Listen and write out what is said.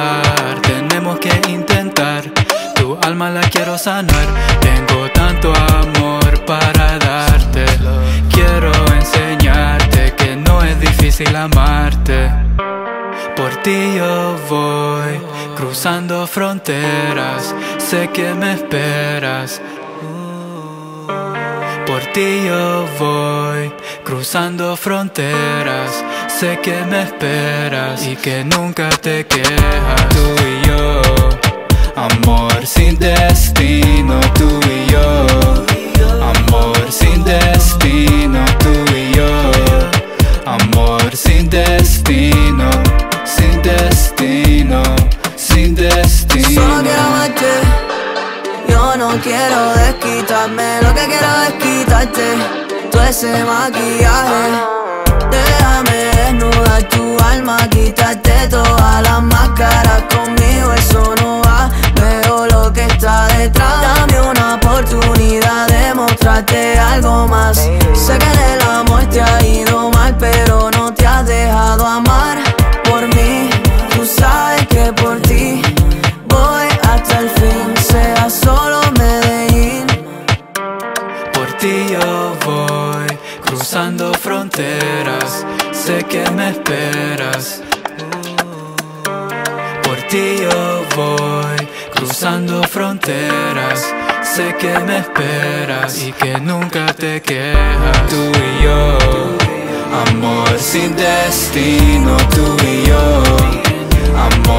pasar, tenemos que intentar. Tu alma la quiero sanar, tengo tanto amor para darte. Quiero enseñarte que no es difícil amarte. Por ti yo voy cruzando fronteras, sé que me esperas. Por ti yo voy cruzando fronteras, sé que me esperas y que nunca te quejas. Tú y yo, amor sin destino. Tú y yo, amor sin destino. Tú y yo, amor sin destino. Sin destino, sin destino. Solo quiero amarte, yo no quiero desquitarme. Lo que quiero es quitarte todo ese maquillaje. Déjame desnudar tu alma, quitarte todas las máscaras. Conmigo eso no va, veo lo que está detrás. Dame una oportunidad de mostrarte algo más. Sé que en el amor te ha ido mal, pero no te has dejado amar por mí. Tú sabes que por ti voy hasta el fin, sea solo Medellín. Por ti yo voy cruzando fronteras, sé que me esperas. Por ti yo voy cruzando fronteras, sé que me esperas y que nunca te quejas. Tú y yo, amor sin destino. Tú y yo, amor